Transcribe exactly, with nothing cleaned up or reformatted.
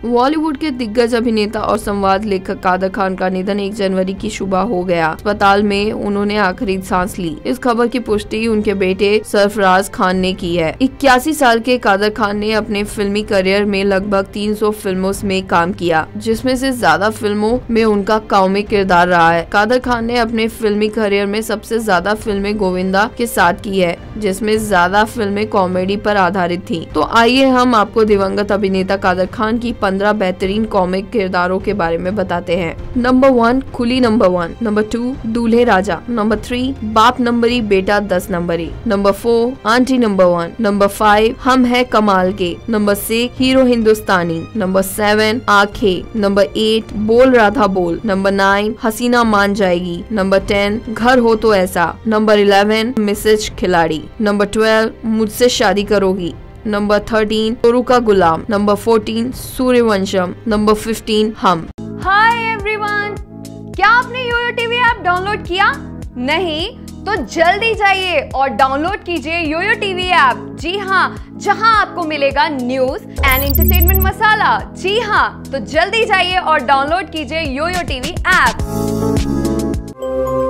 बॉलीवुड के दिग्गज अभिनेता और संवाद लेखक कादर खान का निधन एक जनवरी की सुबह हो गया। अस्पताल में उन्होंने आखिरी सांस ली। इस खबर की पुष्टि उनके बेटे सरफराज खान ने की है। इक्यासी साल के कादर खान ने अपने फिल्मी करियर में लगभग तीन सौ फिल्मों में काम किया, जिसमें से ज्यादा फिल्मों में उनका कॉमिक किरदार रहा है। कादर खान ने अपने फिल्मी करियर में सबसे ज्यादा फिल्में गोविंदा के साथ की है, जिसमें ज्यादा फिल्में कॉमेडी पर आधारित थी। तो आइए हम आपको दिवंगत अभिनेता कादर खान की पंद्रह बेहतरीन कॉमिक किरदारों के बारे में बताते हैं। Number one, Coolie number one. Number two, Dulhe Raja. Number three, Baap Numbri Beta Dus Numbri. Number four, Aunty number one. Number five, Hum Hai Kamaal Ke. Number six, Hero Hindustani. Number seven, Aankhen. Number eight, Bol Radha बोल। नंबर नाइन, हसीना मान जाएगी। नंबर टेन, घर Ho To Aisa. Number eleven, Mrs Khiladi. Number twelve, Mujhse Shaadi Karogi. Number thirteen, Choru Ka Gulam. Number fourteen, Sooryavansham. Number fifteen, Hum. Hi everyone, क्या आपने Yo Yo TV app download किया? नहीं तो जल्दी जाइए और डाउनलोड कीजिए योयो टीवी ऐप। जी हाँ, जहां आपको मिलेगा न्यूज एंड एंटरटेनमेंट मसाला। जी हाँ, तो जल्दी जाइए और डाउनलोड कीजिए योयो टीवी ऐप।